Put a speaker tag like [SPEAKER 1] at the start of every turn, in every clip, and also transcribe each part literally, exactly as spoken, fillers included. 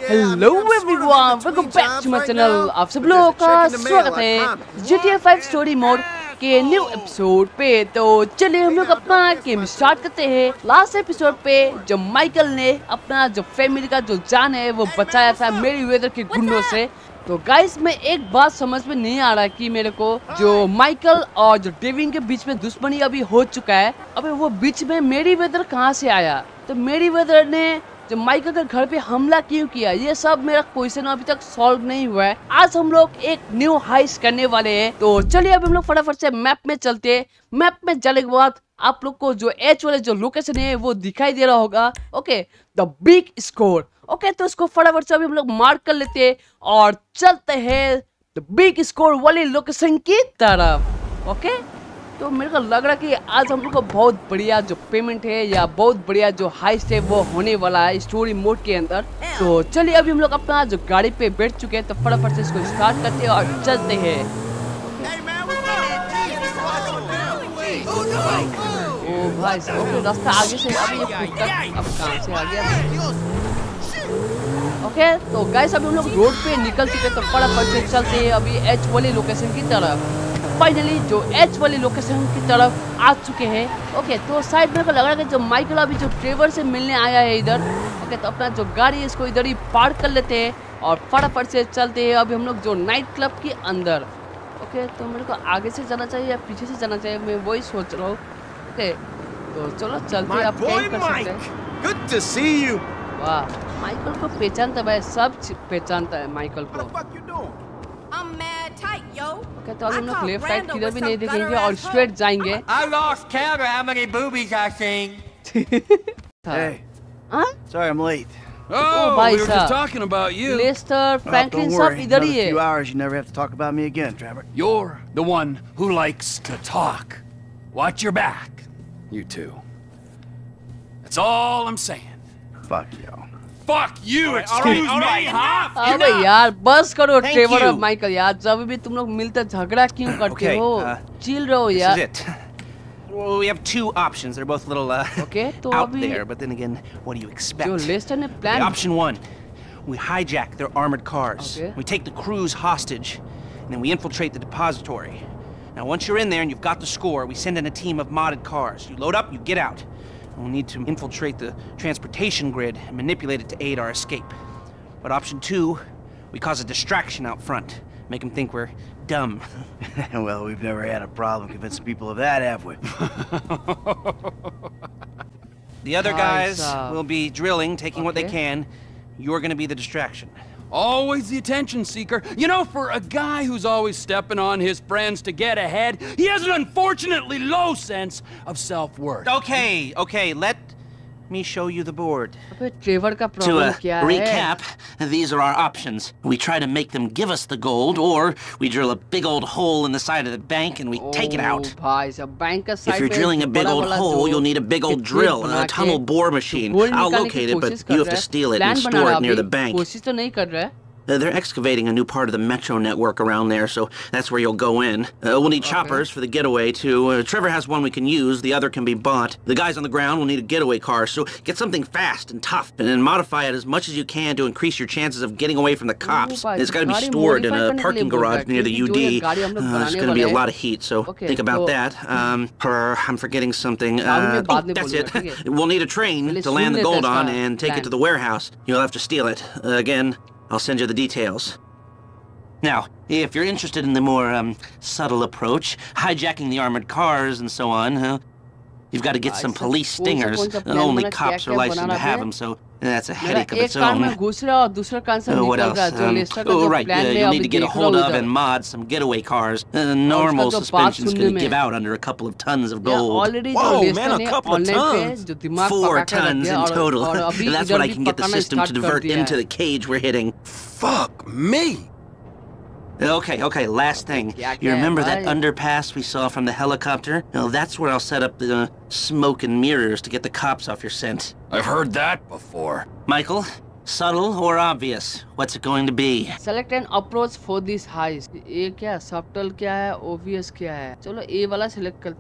[SPEAKER 1] Hello everyone, welcome back to my channel. आप सब लोगों का स्वागत है G T A five story mode के न्यू एपिसोड पे। तो चलिए हम लोग अपना गेम स्टार्ट करते हैं। लास्ट एपिसोड पे जब माइकल ने अपना जो फैमिली का जो जान है वो बचाया था मेरीवेदर के गुंडों से। तो गाइस में एक बात समझ में नहीं आ रहा कि मेरे को जो माइकल और जो डेविन के बीच में दुश्मनी अभी हो चुका है, अबे वो बीच में मेरीवेदर कहाँ से आया? तो मेरीवेदर ने जो माइकल के घर पे हमला क्यों किया, ये सब मेरा क्वेश्चन अभी तक सॉल्व नहीं हुआ है। आज हम लोग एक न्यू हाइस करने वाले हैं। तो चलिए अब हम लोग फटाफट से मैप में चलते हैं। मैप में जाने के बाद आप लोग को जो एच वाले जो लोकेशन है वो दिखाई दे रहा होगा। Okay, the big score. Okay, तो इसको फटाफट से अभी हम लोग मार्क कर लेते हैं और चलते हैं द बिग स्कोर वाली लोकेशन की तरफ। ओके, तो मेरे को लग रहा है कि आज हम लोग को बहुत बढ़िया जो पेमेंट है या बहुत बढ़िया जो हाइस्ट है वो होने वाला है स्टोरी मोड के अंदर। तो चलिए अभी हम लोग अपना जो गाड़ी पे बैठ चुके हैं, तो फटाफट से इसको स्टार्ट करते हैं और चलते हैं। ओ भाई साहब, रास्ता आगे से अभी ये कुत्ता अब कहां से आ गया? ओके, तो गाइस अभी हम लोग रोड पे निकल चुके हैं, तो फटाफट से चलते हैं अभी एच वाली लोकेशन की तरफ। फाइनली जो एच वाली लोकेशन की तरफ आ चुके हैं। ओके, तो शायद मेरे को लग रहा है कि जो माइकल अभी जो ट्रेवर से मिलने आया है इधर। ओके, तो अपना जो गाड़ी है इसको इधर ही पार्क कर लेते हैं और फटाफट से चलते हैं अभी हम लोग जो नाइट क्लब के अंदर। ओके, तो मेरे को आगे से जाना चाहिए या पीछे से जाना चाहिए, मैं वही सोच रहा हूँ। ओके, तो चलो चलते हैं। आप क्या कर सकते हैं?
[SPEAKER 2] Good to see you.
[SPEAKER 1] वाह, माइकल को पहचानता है, सब पहचानता है माइकल को। Okay, तो अभी हम लोग लेफ्ट राइट किधर भी नहीं देखेंगे और स्ट्रेट जाएंगे।
[SPEAKER 3] I lost count of how many boobies I seen.
[SPEAKER 2] Hey.
[SPEAKER 1] हाँ?
[SPEAKER 2] Sorry I'm late.
[SPEAKER 4] Oh,
[SPEAKER 1] भाई
[SPEAKER 4] we were
[SPEAKER 1] साहब।
[SPEAKER 4] just talking about you.
[SPEAKER 1] Lester,
[SPEAKER 2] Oh,
[SPEAKER 1] Franklin
[SPEAKER 2] don't
[SPEAKER 1] सब
[SPEAKER 2] worry.
[SPEAKER 1] इधर ही
[SPEAKER 2] Another
[SPEAKER 1] है।
[SPEAKER 2] few hours, you never have to talk about me again, Trevor.
[SPEAKER 4] You're the one who likes to talk. Watch your back, you two. That's all I'm saying.
[SPEAKER 2] Fuck you.
[SPEAKER 4] Fuck you, excuse me, huh?
[SPEAKER 1] अबे यार बस करो
[SPEAKER 2] Thank
[SPEAKER 1] Trevor और
[SPEAKER 2] you.
[SPEAKER 1] Michael यार, जब भी तुम लोग मिलते झगड़ा क्यों करते
[SPEAKER 2] Okay,
[SPEAKER 1] हो?
[SPEAKER 2] uh,
[SPEAKER 1] चिल रहो
[SPEAKER 2] This
[SPEAKER 1] यार।
[SPEAKER 2] is it. Well, we have two options. They're both a little uh,
[SPEAKER 1] Okay, तो
[SPEAKER 2] out
[SPEAKER 1] अभी
[SPEAKER 2] there, but then again, what do you expect?
[SPEAKER 1] जो लेस्टर ने
[SPEAKER 2] Okay,
[SPEAKER 1] plan
[SPEAKER 2] option one, we hijack their armored cars.
[SPEAKER 1] Okay.
[SPEAKER 2] We take the crews hostage, and then we infiltrate the depository. Now, once you're in there and you've got the score, we send in a team of modded cars. You load up, you get out. We'll need to infiltrate the transportation grid and manipulate it to aid our escape. But option two, we cause a distraction out front. Make them think we're dumb. Well, we've never had a problem convincing people of that, have we? The other guys will be drilling, taking what they
[SPEAKER 1] Okay.
[SPEAKER 2] can. You're gonna be the distraction.
[SPEAKER 4] Always the attention seeker. You know, for a guy who's always stepping on his friends to get ahead, he has an unfortunately low sense of self-worth.
[SPEAKER 2] Okay, okay, let me show you the board.
[SPEAKER 1] अबे Trevor का
[SPEAKER 5] To
[SPEAKER 1] problem
[SPEAKER 5] uh,
[SPEAKER 1] क्या है?
[SPEAKER 5] recap, these are our options. We try to make them give us the gold, or we drill a big old hole in the side of the bank and we take it out.
[SPEAKER 1] ओ भाई साहब, bank का
[SPEAKER 5] If
[SPEAKER 1] side
[SPEAKER 5] you're
[SPEAKER 1] पे
[SPEAKER 5] drilling a big
[SPEAKER 1] बड़ा
[SPEAKER 5] old
[SPEAKER 1] वाला
[SPEAKER 5] hole,
[SPEAKER 1] जो
[SPEAKER 5] you'll need a big old
[SPEAKER 1] technique
[SPEAKER 5] drill and
[SPEAKER 1] बना
[SPEAKER 5] a tunnel
[SPEAKER 1] के
[SPEAKER 5] bore
[SPEAKER 1] जो
[SPEAKER 5] machine.
[SPEAKER 1] गोल्ड
[SPEAKER 5] I'll
[SPEAKER 1] निकालने की
[SPEAKER 5] locate it,
[SPEAKER 1] कोशिश
[SPEAKER 5] but
[SPEAKER 1] कर
[SPEAKER 5] you have
[SPEAKER 1] रहा
[SPEAKER 5] to
[SPEAKER 1] है।
[SPEAKER 5] steal it and
[SPEAKER 1] प्लान बना
[SPEAKER 5] store
[SPEAKER 1] रहा
[SPEAKER 5] it near
[SPEAKER 1] अभी,
[SPEAKER 5] the bank.
[SPEAKER 1] कोशिश तो नहीं कर रहा है।
[SPEAKER 5] Uh, they're excavating a new part of the metro network around there, so that's where you'll go in. Uh, we'll need choppers for the getaway, too. Uh, Trevor has one we can use, the other can be bought. The guys on the ground will need a getaway car, so get something fast and tough, and then modify it as much as you can to increase your chances of getting away from the cops.
[SPEAKER 1] भाई,
[SPEAKER 5] It's got to be
[SPEAKER 1] गाड़ी
[SPEAKER 5] stored in
[SPEAKER 1] modify
[SPEAKER 5] a
[SPEAKER 1] करने के लिए
[SPEAKER 5] parking
[SPEAKER 1] बोल रहा
[SPEAKER 5] garage
[SPEAKER 1] है,
[SPEAKER 5] near the
[SPEAKER 1] क्योंकि जो ये
[SPEAKER 5] U D.
[SPEAKER 1] गाड़ी हम लोग
[SPEAKER 5] Uh,
[SPEAKER 1] बनाने
[SPEAKER 5] it's going to be a
[SPEAKER 1] वाले
[SPEAKER 5] lot of heat, so
[SPEAKER 1] Okay,
[SPEAKER 5] think about
[SPEAKER 1] तो-
[SPEAKER 5] that. Um, per- I'm forgetting something.
[SPEAKER 1] शाम में
[SPEAKER 5] Uh,
[SPEAKER 1] बाद
[SPEAKER 5] oh,
[SPEAKER 1] में
[SPEAKER 5] that's
[SPEAKER 1] बोलूंगा,
[SPEAKER 5] it.
[SPEAKER 1] ठीक है?
[SPEAKER 5] We'll need a train
[SPEAKER 1] पहले
[SPEAKER 5] to
[SPEAKER 1] सुन
[SPEAKER 5] land the
[SPEAKER 1] लेते
[SPEAKER 5] gold
[SPEAKER 1] हैं
[SPEAKER 5] on
[SPEAKER 1] इसका
[SPEAKER 5] and take
[SPEAKER 1] plan.
[SPEAKER 5] it to the warehouse. You'll have to steal it. Uh, again, I'll send you the details. Now, if you're interested in the more um, subtle approach, hijacking the armored cars and so on, uh, you've got to get some
[SPEAKER 1] ऐसा
[SPEAKER 5] police
[SPEAKER 1] कौन सा-
[SPEAKER 5] stingers.
[SPEAKER 1] कौन सा
[SPEAKER 5] Uh,
[SPEAKER 1] plan
[SPEAKER 5] only
[SPEAKER 1] बना,
[SPEAKER 5] cops
[SPEAKER 1] क्या-क्या
[SPEAKER 5] are licensed
[SPEAKER 1] बना
[SPEAKER 5] to have
[SPEAKER 1] रहे
[SPEAKER 5] them, so that's a
[SPEAKER 1] मेरा
[SPEAKER 5] headache of
[SPEAKER 1] एक
[SPEAKER 5] its
[SPEAKER 1] कान
[SPEAKER 5] own.
[SPEAKER 1] में घुस रहा है और दूसरा कान से
[SPEAKER 5] Uh, what
[SPEAKER 1] निकल
[SPEAKER 5] else?
[SPEAKER 1] रहा है। जो
[SPEAKER 5] Um,
[SPEAKER 1] लेस्टर का
[SPEAKER 5] oh,
[SPEAKER 1] जो
[SPEAKER 5] right.
[SPEAKER 1] प्लान
[SPEAKER 5] Uh,
[SPEAKER 1] है
[SPEAKER 5] you'll
[SPEAKER 1] अभी
[SPEAKER 5] need to get a
[SPEAKER 1] देख रहा
[SPEAKER 5] hold
[SPEAKER 1] हूँ
[SPEAKER 5] of
[SPEAKER 1] इधर।
[SPEAKER 5] and mod some getaway cars. Uh,
[SPEAKER 1] उसका
[SPEAKER 5] normal
[SPEAKER 1] जो बात
[SPEAKER 5] suspension's
[SPEAKER 1] सुनने
[SPEAKER 5] going
[SPEAKER 1] में-
[SPEAKER 5] to give out under a couple of tons of
[SPEAKER 1] या
[SPEAKER 5] gold.
[SPEAKER 1] ऑलरेडी जो
[SPEAKER 2] Whoa,
[SPEAKER 1] लेस्टर
[SPEAKER 2] man, a
[SPEAKER 1] ने
[SPEAKER 2] couple of
[SPEAKER 1] ऑनलाइन पे
[SPEAKER 2] tons.
[SPEAKER 1] जो दिमाग
[SPEAKER 5] Four
[SPEAKER 1] पका के रख
[SPEAKER 5] tons
[SPEAKER 1] दिया
[SPEAKER 5] in
[SPEAKER 1] और
[SPEAKER 5] total.
[SPEAKER 1] और अभी
[SPEAKER 5] And that's
[SPEAKER 1] इधर
[SPEAKER 5] what I
[SPEAKER 1] भी
[SPEAKER 5] can get the
[SPEAKER 1] पकाना
[SPEAKER 5] system to
[SPEAKER 1] स्टार्ट कर
[SPEAKER 5] divert
[SPEAKER 1] दिया
[SPEAKER 5] into
[SPEAKER 1] है।
[SPEAKER 5] the cage we're hitting.
[SPEAKER 4] Fuck me.
[SPEAKER 5] Okay, okay, last thing.
[SPEAKER 1] Yeah,
[SPEAKER 5] You remember that
[SPEAKER 1] bye.
[SPEAKER 5] underpass we saw from the helicopter? Well, that's where I'll set up the uh, smoke and mirrors to get the cops off your scent.
[SPEAKER 4] I've heard that before.
[SPEAKER 5] Michael, subtle or obvious? What's it going to be?
[SPEAKER 1] Select an approach for this heist. ये क्या subtle क्या है, obvious क्या है? चलो ए वाला select करते हैं।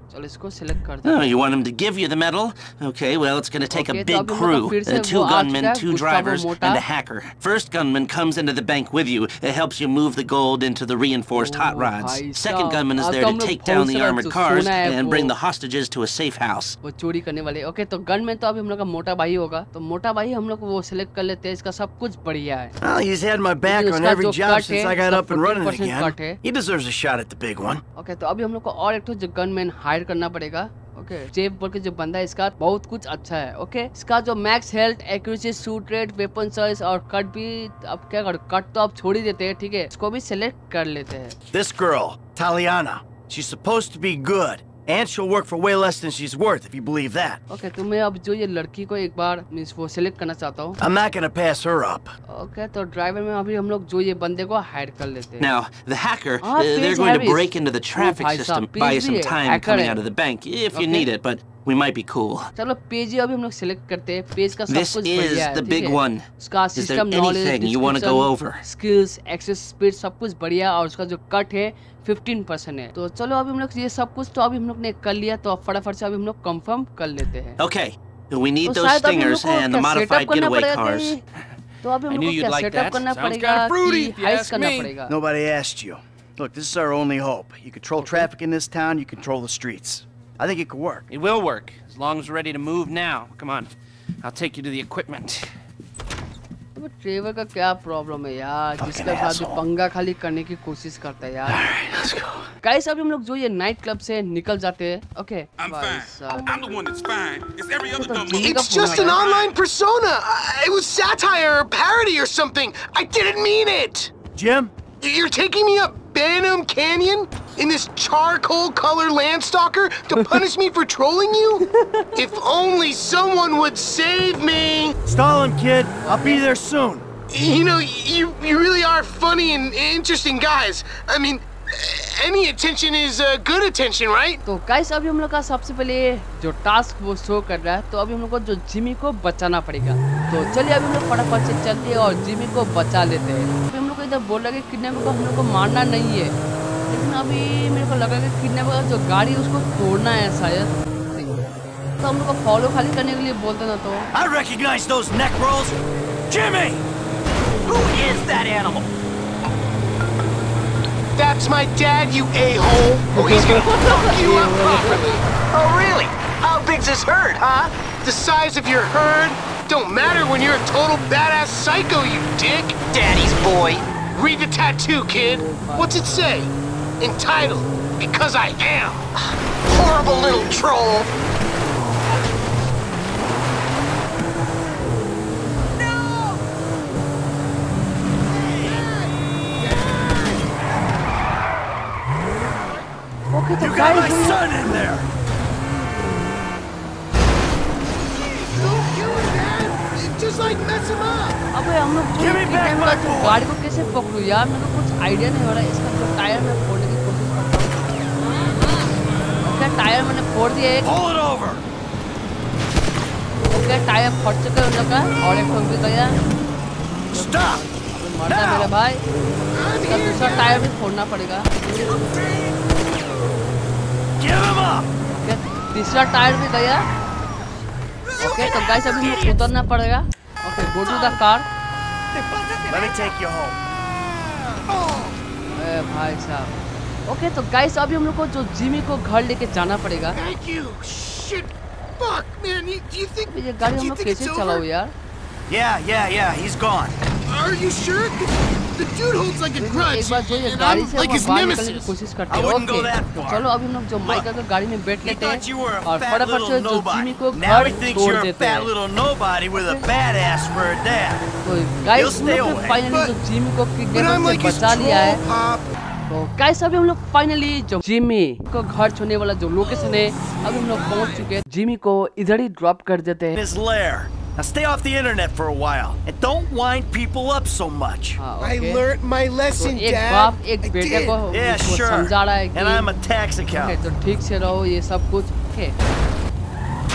[SPEAKER 1] चलो इसको सिलेक्ट कर दो।
[SPEAKER 5] Oh, you want him to give you the medal? Okay, well, it's going to take
[SPEAKER 1] Okay,
[SPEAKER 5] a
[SPEAKER 1] तो
[SPEAKER 5] big
[SPEAKER 1] अब हम लोग
[SPEAKER 5] crew.
[SPEAKER 1] फिर से
[SPEAKER 5] Uh, two
[SPEAKER 1] वो आ
[SPEAKER 5] gunmen,
[SPEAKER 1] चुका है,
[SPEAKER 5] two
[SPEAKER 1] गुस्तावो
[SPEAKER 5] drivers,
[SPEAKER 1] मोटा।
[SPEAKER 5] and a hacker. First gunman comes into the bank with you. It helps you move the gold into the reinforced hot
[SPEAKER 1] Oh,
[SPEAKER 5] rods.
[SPEAKER 1] भाई
[SPEAKER 5] Second
[SPEAKER 1] साहब,
[SPEAKER 5] gunman is
[SPEAKER 1] अब
[SPEAKER 5] there
[SPEAKER 1] तो
[SPEAKER 5] to
[SPEAKER 1] हम लोग
[SPEAKER 5] take
[SPEAKER 1] बहुत
[SPEAKER 5] down the
[SPEAKER 1] सारा
[SPEAKER 5] armored
[SPEAKER 1] जो
[SPEAKER 5] cars
[SPEAKER 1] सुना है
[SPEAKER 5] and
[SPEAKER 1] वो-
[SPEAKER 5] bring the hostages to a safe house.
[SPEAKER 1] वो चोरी करने वाले। ओके, तो गनमैन तो अभी हम लोग का मोटा भाई होगा, तो मोटा भाई हम लोग वो सिलेक्ट कर लेते हैं। इसका सब कुछ बढ़िया है।
[SPEAKER 6] Well, he's had my back on
[SPEAKER 1] इसका
[SPEAKER 6] every
[SPEAKER 1] जो
[SPEAKER 6] job
[SPEAKER 1] कट
[SPEAKER 6] since
[SPEAKER 1] है,
[SPEAKER 6] I got
[SPEAKER 1] इसका
[SPEAKER 6] up and running
[SPEAKER 1] fourteen percent cut है।
[SPEAKER 6] again. He deserves a shot at the big one.
[SPEAKER 1] Okay, तो अभी हम लोग को और एक तो जो गनमैन हायर करना पड़ेगा। ओके, जेफ बोल के जो बंदा है इसका बहुत कुछ अच्छा है। ओके, इसका जो max health, accuracy, shoot rate, weapon choice और कट भी अब क्या कर कट तो आप छोड़ ही देते हैं, ठीक है, इसको भी सिलेक्ट कर लेते हैं।
[SPEAKER 6] This girl, Taliana, she's supposed to be good. And she'll work for way less than she's worth, if you believe that.
[SPEAKER 1] Okay, तो मैं अब जो ये लड़की को एक बार मींस वो सिलेक्ट करना चाहता हूँ।
[SPEAKER 6] I'm not gonna pass her up.
[SPEAKER 1] Okay, तो ड्राइवर में अभी हम लोग जो ये बंदे को हायर कर लेते हैं।
[SPEAKER 5] Now, the hacker,
[SPEAKER 1] Ah,
[SPEAKER 5] uh, they're
[SPEAKER 1] Paige
[SPEAKER 5] going to
[SPEAKER 1] Harris.
[SPEAKER 5] break into the traffic
[SPEAKER 1] भाई
[SPEAKER 5] system,
[SPEAKER 1] साहब,
[SPEAKER 5] buy you
[SPEAKER 1] Paige
[SPEAKER 5] some
[SPEAKER 1] भी है,
[SPEAKER 5] time
[SPEAKER 1] hacker
[SPEAKER 5] coming
[SPEAKER 1] है।
[SPEAKER 5] out of the bank, if you
[SPEAKER 1] Okay.
[SPEAKER 5] need it, but we might be cool.
[SPEAKER 1] चलो page ही अभी हम लोग सिलेक्ट करते हैं। पेज का सब
[SPEAKER 5] This
[SPEAKER 1] कुछ
[SPEAKER 5] is
[SPEAKER 1] बढ़िया है,
[SPEAKER 5] the
[SPEAKER 1] ठीक
[SPEAKER 5] big
[SPEAKER 1] है?
[SPEAKER 5] one.
[SPEAKER 1] उसका
[SPEAKER 5] Is there
[SPEAKER 1] system knowledge,
[SPEAKER 5] anything you wanna go over?
[SPEAKER 1] Skills, access speed सब कुछ बढ़िया, और उसका जो कट है फिफ्टीन परसेंट है। तो चलो अभी हम लोग ये सब कुछ तो अभी हम लोग ने कर लिया, तो अब फटाफट से अभी हम लोग कंफर्म कर लेते हैं।
[SPEAKER 5] Okay, we need
[SPEAKER 1] तो
[SPEAKER 5] those
[SPEAKER 1] शायद अभी हम लोग
[SPEAKER 5] stingers
[SPEAKER 1] को
[SPEAKER 5] and the
[SPEAKER 1] क्या
[SPEAKER 5] modified
[SPEAKER 1] setup करना
[SPEAKER 5] getaway
[SPEAKER 1] पड़ेगा
[SPEAKER 5] cars.
[SPEAKER 1] कि- तो अभी हम
[SPEAKER 4] I
[SPEAKER 1] लोग
[SPEAKER 4] knew
[SPEAKER 1] को
[SPEAKER 4] you'd
[SPEAKER 1] क्या
[SPEAKER 4] like
[SPEAKER 1] सेटअप
[SPEAKER 4] that.
[SPEAKER 1] करना
[SPEAKER 4] Sounds
[SPEAKER 1] पड़ेगा
[SPEAKER 4] kinda fruity,
[SPEAKER 1] कि
[SPEAKER 4] if you
[SPEAKER 1] हाइस
[SPEAKER 4] ask
[SPEAKER 1] करना
[SPEAKER 4] me.
[SPEAKER 1] पड़ेगा?
[SPEAKER 6] Nobody asked you. Look, this is our only hope. You control traffic in this town, you control the streets. I think it could work.
[SPEAKER 2] It will work, as long as we're ready to move now. Come on, I'll take you to the equipment.
[SPEAKER 1] तो Trevor का क्या problem है यार, जिसके
[SPEAKER 6] Fucking
[SPEAKER 1] साथ भी
[SPEAKER 6] asshole.
[SPEAKER 1] पंगा खाली करने की कोशिश करता है यार।
[SPEAKER 6] Alright, let's go.
[SPEAKER 1] गाइस अभी हम लोग जो ये नाइट क्लब से निकल जाते हैं। ओके,
[SPEAKER 7] I'm
[SPEAKER 1] भाई
[SPEAKER 7] fine.
[SPEAKER 1] साहब।
[SPEAKER 7] I'm the one that's fine. It's every other
[SPEAKER 1] तो
[SPEAKER 7] dumb
[SPEAKER 1] जिमी
[SPEAKER 7] mother-
[SPEAKER 1] का
[SPEAKER 8] It's
[SPEAKER 1] phone
[SPEAKER 8] just
[SPEAKER 1] uh
[SPEAKER 8] an
[SPEAKER 1] रहा है।
[SPEAKER 8] online persona. I- It was satire or parody or something. I didn't mean it.
[SPEAKER 6] Jim?
[SPEAKER 8] You're taking me up Banham Canyon in this charcoal color Landstalker to punish me for trolling you? If only someone would save me.
[SPEAKER 6] Stall him, kid. I'll be there soon.
[SPEAKER 8] You know, you you really are funny and interesting guys. I mean, any attention is uh, good attention, right?
[SPEAKER 1] तो guys अभी हम लोग का सबसे पहले जो task वो show कर रहा है, तो अभी हम लोग को जो जिमी को बचाना पड़ेगा। तो चलिए अभी हम लोग फटाफट से चलते हैं और जिमी को बचा लेते हैं। अभी हम लोग को इधर बोल रहा है कि किडनैपर को हम लोग को मारना नहीं है, लेकिन अभी मेरे को लगा कि किडनैपर का जो गाड़ी है उसको तोड़ना है शायद, तो हम लोग को फॉलो खाली करने के लिए बोलते ना। तो
[SPEAKER 6] I recognize those neck rolls. Jimmy!
[SPEAKER 3] Who is that animal?
[SPEAKER 8] That's my dad, you a-hole. Oh, he's gonna fuck you up properly.
[SPEAKER 3] Oh, really? How big's this herd, huh?
[SPEAKER 8] The size of your herd don't matter when you're a total badass psycho, you dick.
[SPEAKER 3] Daddy's boy.
[SPEAKER 8] Read the tattoo, kid. What's it say? Entitled, because I am.
[SPEAKER 3] Horrible little troll.
[SPEAKER 1] Okay, तो
[SPEAKER 6] You got my
[SPEAKER 1] guys
[SPEAKER 6] son in there!
[SPEAKER 8] Don't kill him, Dad. Just like mess him up.
[SPEAKER 1] अबे हम लोग जो
[SPEAKER 6] Give me back
[SPEAKER 1] kidnapper
[SPEAKER 6] my
[SPEAKER 1] का जो
[SPEAKER 6] boy.
[SPEAKER 1] गाड़ी को कैसे पकड़ूं यार, मेरे को कुछ आइडिया नहीं हो रहा है। इसका जो टायर में फोड़ने की कोशिश करता हूँ। ओके, टायर मैंने फोड़ दिया एक।
[SPEAKER 6] Pull it over!
[SPEAKER 1] Okay, tyre फट चुका है उन लोग का, और एक ठोक भी गया।
[SPEAKER 6] Stop!
[SPEAKER 1] अबे मरता है मेरा भाई। इसका दूसरा टायर भी फोड़ना पड़ेगा।
[SPEAKER 6] Give him up!
[SPEAKER 1] ओके, तीसरा टायर भी गया। ओके, तो गाइस अभी मुझे उतरना पड़ेगा। Okay, go to the car.
[SPEAKER 6] Let me take you home.
[SPEAKER 1] ए भाई साहब। ओके, तो गाइस अभी हम लोग को जो जिमी को घर लेके जाना पड़ेगा।
[SPEAKER 8] Thank you. Shit. Fuck, man. You, you think,
[SPEAKER 1] ये गाड़ी हम
[SPEAKER 8] you
[SPEAKER 1] लोग
[SPEAKER 8] think it's
[SPEAKER 1] कैसे चलाओ
[SPEAKER 8] over?
[SPEAKER 1] यार?
[SPEAKER 6] Yeah, yeah, yeah, he's gone.
[SPEAKER 8] Are you sure? The dude holds like a
[SPEAKER 1] एक
[SPEAKER 8] grudge,
[SPEAKER 1] बार जो ये
[SPEAKER 8] and
[SPEAKER 1] गाड़ी
[SPEAKER 8] I'm
[SPEAKER 1] से
[SPEAKER 8] like
[SPEAKER 1] वो
[SPEAKER 8] his
[SPEAKER 1] बाहर निकलने की
[SPEAKER 8] nemesis.
[SPEAKER 1] कोशिश करते
[SPEAKER 6] I
[SPEAKER 1] हैं।
[SPEAKER 6] wouldn't go
[SPEAKER 1] ओके,
[SPEAKER 6] that
[SPEAKER 1] तो
[SPEAKER 6] far.
[SPEAKER 1] चलो अभी हम लोग जो माइका का गाड़ी में बैठ
[SPEAKER 6] He
[SPEAKER 1] लेते हैं
[SPEAKER 6] thought you were a
[SPEAKER 1] और
[SPEAKER 6] fat
[SPEAKER 1] फटाफट
[SPEAKER 6] little
[SPEAKER 1] से जो जिमी
[SPEAKER 6] nobody.
[SPEAKER 1] को
[SPEAKER 6] Now
[SPEAKER 1] घर
[SPEAKER 6] he thinks
[SPEAKER 1] तोड़
[SPEAKER 6] you're a
[SPEAKER 1] देते
[SPEAKER 6] fat
[SPEAKER 1] हैं।
[SPEAKER 6] little nobody with a badass for a dad.
[SPEAKER 1] तो
[SPEAKER 6] He'll
[SPEAKER 1] गाइस
[SPEAKER 6] stay
[SPEAKER 1] हम लोग
[SPEAKER 6] away.
[SPEAKER 1] फाइनली जो जिमी को
[SPEAKER 8] But I'm
[SPEAKER 1] किडनैपर
[SPEAKER 8] like
[SPEAKER 1] से
[SPEAKER 8] his
[SPEAKER 1] बचा लिया है।
[SPEAKER 8] troll pop.
[SPEAKER 1] तो गाइस अभी हम लोग फाइनली जो जिमी को घर छोड़ने वाला जो लोकेशन है, अभी हम लोग पहुंच चुके हैं। जिमी को इधर ही ड्रॉप कर देते हैं।
[SPEAKER 6] His lair. Now stay off the internet for a while and don't wind people up so much.
[SPEAKER 1] हाँ,
[SPEAKER 8] I
[SPEAKER 1] ओके।
[SPEAKER 8] learned my
[SPEAKER 1] तो
[SPEAKER 8] lesson,
[SPEAKER 1] एक
[SPEAKER 8] Dad.
[SPEAKER 1] बाप एक
[SPEAKER 8] I
[SPEAKER 1] बेटे
[SPEAKER 8] did.
[SPEAKER 1] को
[SPEAKER 6] Yeah,
[SPEAKER 1] उसको
[SPEAKER 6] sure.
[SPEAKER 1] समझा रहा है कि
[SPEAKER 6] And I'm a tax
[SPEAKER 1] okay,
[SPEAKER 6] accountant.
[SPEAKER 1] तो ठीक से रहो, ये सब कुछ ओके।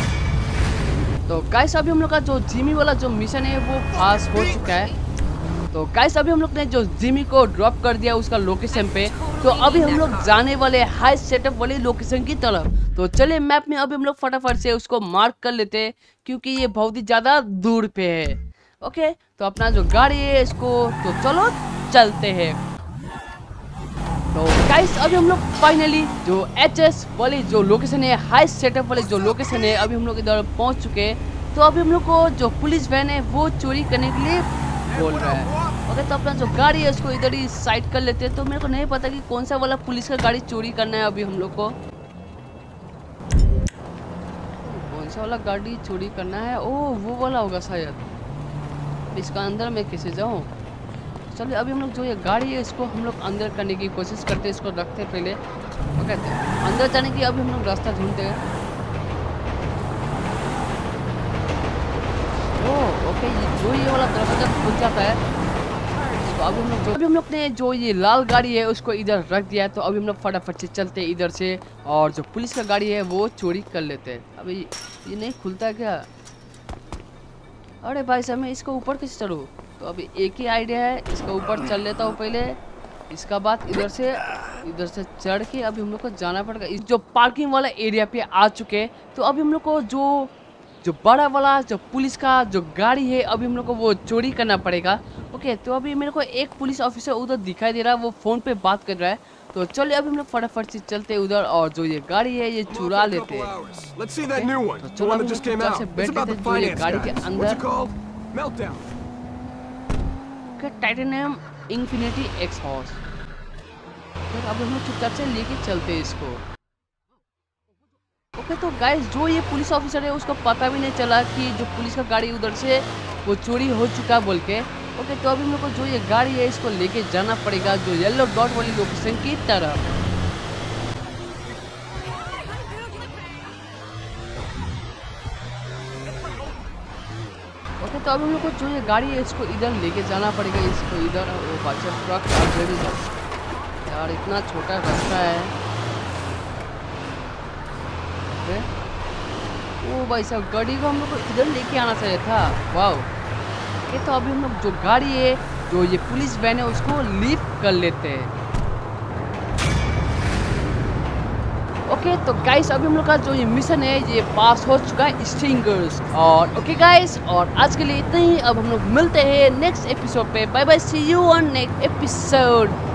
[SPEAKER 1] तो गाइस अभी हम लोग का जो जिमी वाला जो मिशन है वो पास हो चुका है। तो गाइस अभी हम लोग ने जो जिमी को ड्रॉप कर दिया उसका लोकेशन पे, तो अभी हम लोग जाने वाले हाई सेटअप वाले लोकेशन की तरफ। तो चलिए मैप में अभी हम लोग फटाफट से उसको मार्क कर लेते हैं क्योंकि ये बहुत ही ज्यादा दूर पे है। ओके, तो अपना जो गाड़ी है इसको तो चलो चलते हैं। तो गाइस अभी हम लोग फाइनली जो एच एस वाली जो लोकेशन है, हाई सेटअप वाले जो लोकेशन है, अभी हम लोग इधर पहुंच चुके हैं। तो अभी हम लोग को जो पुलिस वैन है वो चोरी करने के लिए बोल रहा है। ओके, तो अपना जो गाड़ी है उसको इधर ही साइड कर लेते हैं। तो मेरे को नहीं पता कि कौन सा वाला पुलिस का गाड़ी चोरी करना है अभी हम लोग को, कौन सा वाला गाड़ी चोरी करना है। ओह वो वाला होगा शायद। इसका अंदर में कैसे जाऊँ? चलिए अभी हम लोग जो ये गाड़ी है इसको हम लोग अंदर करने की कोशिश करते हैं, इसको रखते हैं पहले। ओके, तो अंदर जाने की अभी हम लोग रास्ता ढूंढते हैं। ओह ओके, जो ये वाला दरवाजा खुल जाता है तो अभी हम लोग जो अभी हम लोग ने जो ये लाल गाड़ी है उसको इधर रख दिया है। तो अभी हम लोग फटाफट से चलते हैं इधर से और जो पुलिस का गाड़ी है वो चोरी कर लेते हैं। अभी ये नहीं खुलता है क्या? अरे भाई साहब मैं इसको ऊपर कैसे चढ़ूँ? तो अभी एक ही आइडिया है, इसका ऊपर चल लेता हूँ पहले, इसका बाद इधर से इधर से चढ़ के अभी हम लोग को जाना पड़ेगा। इस जो पार्किंग वाला एरिया पे आ चुके हैं। तो अभी हम लोग को जो जो बड़ा वाला जो पुलिस का जो गाड़ी है अभी हम लोग को वो चोरी करना पड़ेगा। ओके, तो अभी मेरे को एक पुलिस ऑफिसर उधर दिखाई दे रहा है, वो फ़ोन पे बात कर रहा है। तो चलिए अभी हम लोग फटाफट से चलते हैं उधर और जो ये गाड़ी है ये चुरा लेते हैं। तो चलो अभी चुपचाप से बैठते थे जो ये गाड़ी के अंदर। Titanium infinity X horse. फिर अब हम लोग चुपचाप से लेके चलते हैं इसको। ओके, तो गाइस जो ये पुलिस ऑफिसर है उसको पता भी नहीं चला कि जो पुलिस का गाड़ी उधर से वो चोरी हो चुका बोल के। ओके, तो अभी मेरे को जो ये गाड़ी है इसको लेके जाना पड़ेगा जो येलो डॉट वाली लोकेशन की तरफ। ओके, तो अभी हम लोग को जो ये गाड़ी है इसको इधर लेके जाना पड़ेगा, इसको इधर। वो बच्चा ट्रक ऑलरेडी यार इतना छोटा रास्ता है। ओ भाई साहब गाड़ी को हम लोग को इधर लेके आना चाहिए था। वाओ, ये तो अभी हम लोग जो गाड़ी है जो ये पुलिस वैन है उसको लिफ्ट कर लेते हैं। ओके, तो गाइस अभी हम लोग का जो ये मिशन है ये पास हो चुका है स्टिंगर्स। और ओके गाइस, और आज के लिए इतना ही। अब हम लोग मिलते हैं नेक्स्ट एपिसोड पे। Bye bye, see you on next episode.